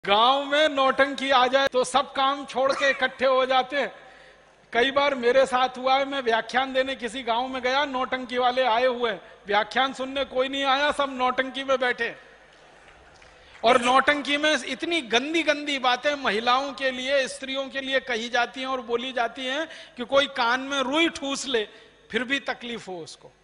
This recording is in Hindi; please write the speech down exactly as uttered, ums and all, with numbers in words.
गांव में नौटंकी आ जाए तो सब काम छोड़ के इकट्ठे हो जाते हैं। कई बार मेरे साथ हुआ है, मैं व्याख्यान देने किसी गांव में गया, नौटंकी वाले आए हुए, व्याख्यान सुनने कोई नहीं आया, सब नौटंकी में बैठे। और नौटंकी में इतनी गंदी गंदी बातें महिलाओं के लिए, स्त्रियों के लिए कही जाती हैं और बोली जाती हैं कि कोई कान में रुई ठूस ले फिर भी तकलीफ हो उसको।